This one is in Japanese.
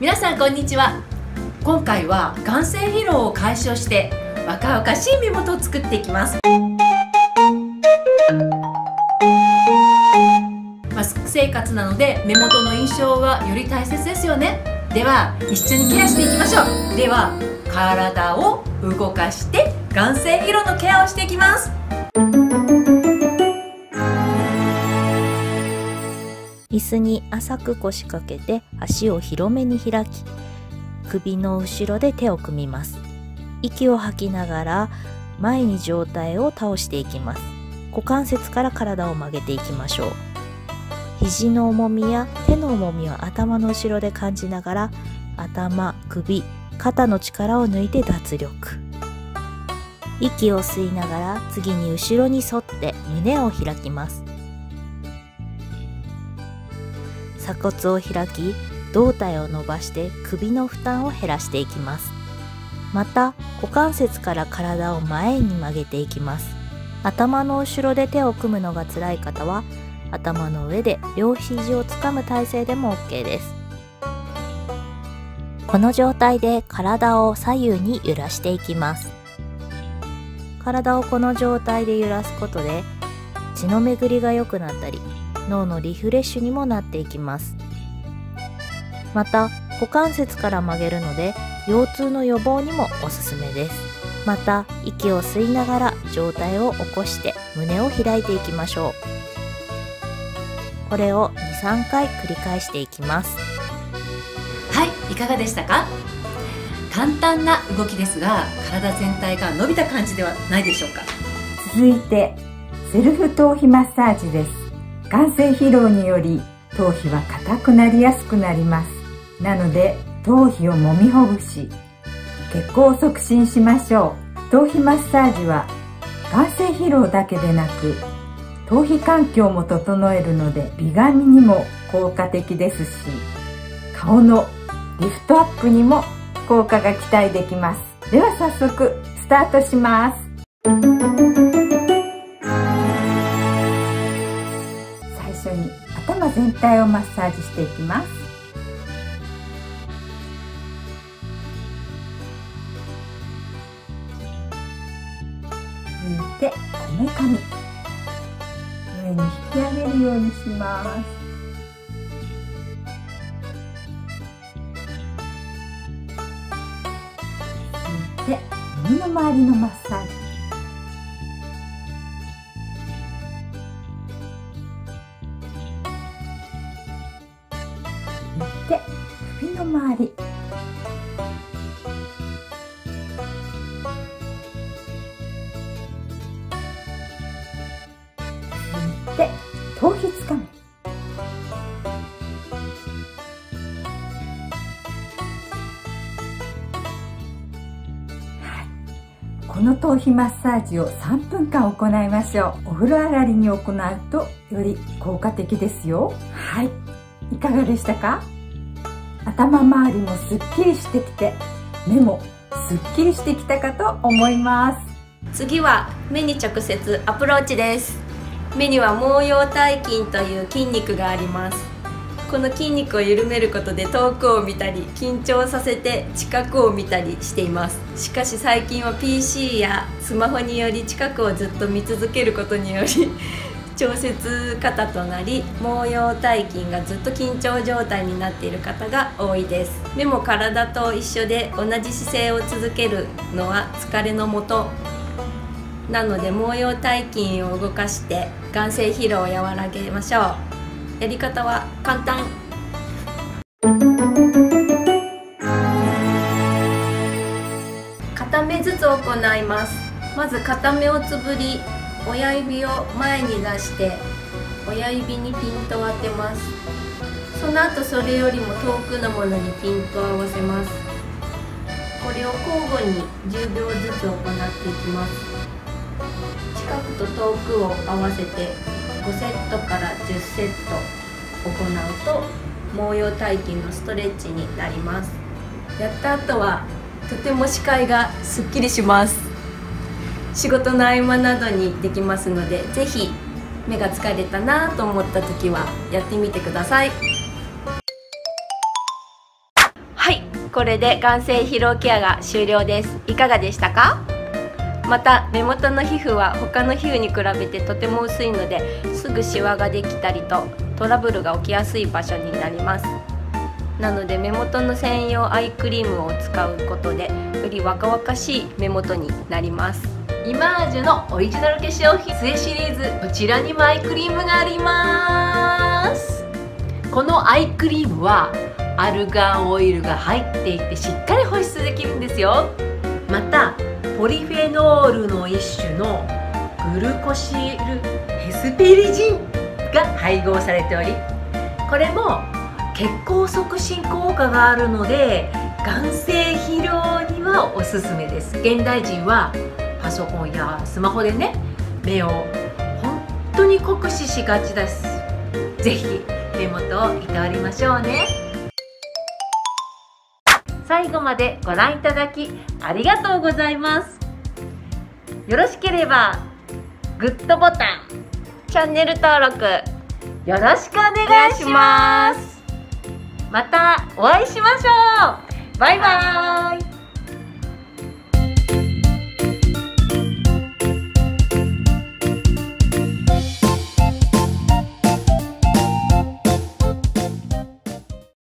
皆さんこんにちは。今回は眼性疲労を解消して若々しい目元を作っていきます。マスク生活なので目元の印象はより大切ですよね。では一緒にケアしていきましょう。では体を動かして眼性疲労のケアをしていきます。 椅子に浅く腰掛けて足を広めに開き、首の後ろで手を組みます。息を吐きながら前に上体を倒していきます。股関節から体を曲げていきましょう。肘の重みや手の重みを頭の後ろで感じながら、頭、首、肩の力を抜いて脱力。息を吸いながら次に後ろに反って胸を開きます。鎖骨を開き、胴体を伸ばして首の負担を減らしていきます。また股関節から体を前に曲げていきます。頭の後ろで手を組むのが辛い方は、頭の上で両肘をつかむ体勢でも OK です。この状態で体を左右に揺らしていきます。体をこの状態で揺らすことで血の巡りが良くなったり、脳のリフレッシュにもなっていきます。また股関節から曲げるので腰痛の予防にもおすすめです。また息を吸いながら上体を起こして胸を開いていきましょう。これを 2,3 回繰り返していきます。 はい、いかがでしたか？簡単な動きですが体全体が伸びた感じではないでしょうか。 続いてセルフ頭皮マッサージです。眼性疲労により頭皮は硬くなりやすくなります。なので頭皮を揉みほぐし血行を促進しましょう。頭皮マッサージは眼性疲労だけでなく頭皮環境も整えるので美顔にも効果的ですし、顔のリフトアップにも効果が期待できます。では早速スタートします。最初に頭全体をマッサージしていきます。続いてこめかみ上に引き上げるようにします。続いて耳の周りのマッサージ。で首の周り、続いて頭皮つかみ、この頭皮マッサージを3分間行いましょう。お風呂上がりに行うとより効果的ですよ。はい、いかがでしたか？頭周りもすっきりしてきて目もすっきりしてきたかと思います。 次は目に直接アプローチです。目には毛様体筋という筋肉があります。この筋肉を緩めることで遠くを見たり緊張させて近くを見たりしています。しかし最近は PC やスマホにより近くをずっと見続けることにより調節過多となり毛様体筋がずっと緊張状態になっている方が多いです。目も体と一緒で同じ姿勢を続けるのは疲れのもとなので、毛様体筋を動かして眼性疲労を和らげましょう。やり方は簡単。片目ずつ行います。まず片目をつぶり、親指を前に出して親指にピントを当てます。その後それよりも遠くのものにピントを合わせます。これを交互に10秒ずつ行っていきます。近くと遠くを合わせて5セットから10セット行うと毛様体筋のストレッチになります。やった後はとても視界がすっきりします。仕事の合間などにできますので、ぜひ目が疲れたなと思った時はやってみてください。 これで眼精疲労ケアが終了です。いかがでしたか？また目元の皮膚は他の皮膚に比べてとても薄いのですぐシワができたりとトラブルが起きやすい場所になります。なので目元の専用アイクリームを使うことでより若々しい目元になります。イマージュのオリジナル化粧品杖シリーズ、こちらにもアイクリームがあります。 このアイクリームはアルガンオイルが入っていてしっかり保湿できるんですよ。またポリフェノールの一種のグルコシルヘスペリジンが配合されており、これも血行促進効果があるので眼精疲労にはおすすめです。現代人はパソコンやスマホでね、目を本当に酷使しがちです。ぜひ目元をいたわりましょうね。最後までご覧いただきありがとうございます。よろしければグッドボタン、 チャンネル登録よろしくお願いします。またお会いしましょう。バイバイ。